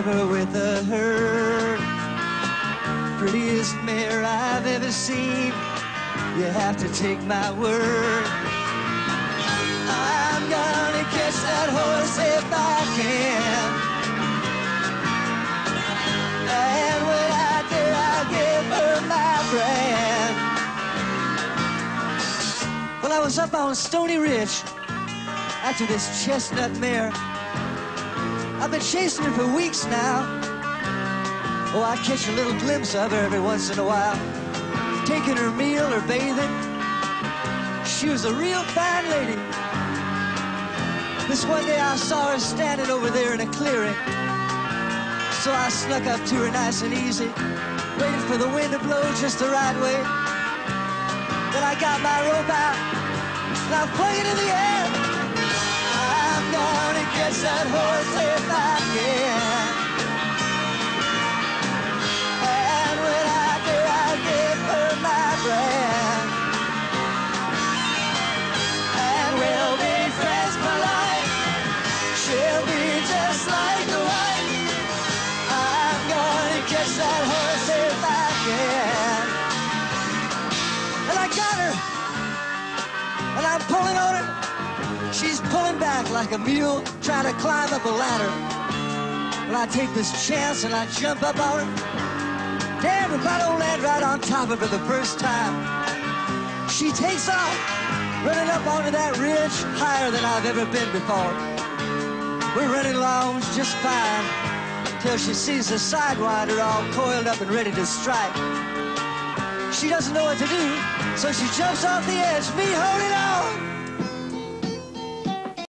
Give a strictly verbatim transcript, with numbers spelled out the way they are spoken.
never with the herd. Prettiest mare I've ever seen, you have to take my word. I'm gonna catch that horse if I can, and when I do, I'll give her my brand. Well, I was up on Stony Ridge after this chestnut mare. I've been chasing her for weeks now. Oh, I catch a little glimpse of her every once in a while, taking her meal or bathing. She was a real fine lady. This one day I saw her standing over there in a clearing. So I snuck up to her nice and easy, waiting for the wind to blow just the right way. Then I got my rope out, and I flung it in the air. I'm gonna catch that horse if I can, and when I do, I'll give her my brand. And we'll be friends for life, she'll be just like the wife. I'm gonna catch that horse if I can. And I got her, and I'm pulling on her. She's pulling back like a mule trying to climb up a ladder. Well, I take this chance and I jump up on her. Damn, if I don't land right on top of her the first time. She takes off, running up onto that ridge higher than I've ever been before. We're running along just fine till she sees the sidewinder all coiled up and ready to strike. She doesn't know what to do, so she jumps off the edge, me holding on.